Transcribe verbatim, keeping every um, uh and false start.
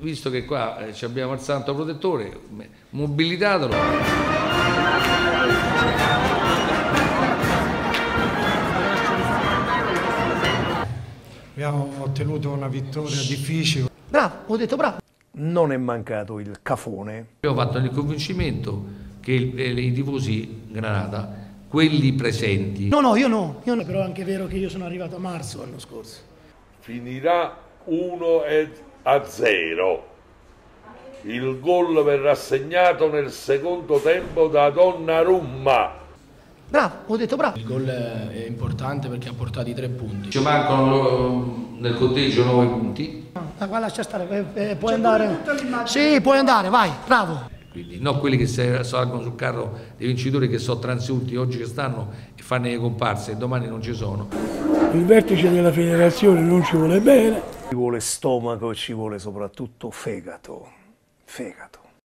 visto che qua eh, abbiamo il santo protettore, mobilitatelo. Abbiamo ottenuto una vittoria difficile. Bravo, ho detto bravo. Non è mancato il cafone. Abbiamo fatto il convincimento che il, eh, i tifosi Granata, quelli presenti... No, no, io no, io no. Però è anche vero che io sono arrivato a marzo l'anno scorso. Finirà uno a zero. Il gol verrà segnato nel secondo tempo da Donnarumma. Bravo, ho detto bravo. Il gol è importante perché ha portato i tre punti. Ci mancano nel conteggio nove punti. No, qua lascia stare, eh, puoi andare. Sì, puoi andare, vai, bravo. Quindi non quelli che salgono sul carro dei vincitori che sono transiunti oggi che stanno e fanno le comparse e domani non ci sono. Il vertice della federazione non ci vuole bene. Ci vuole stomaco e ci vuole soprattutto fegato. Fegato.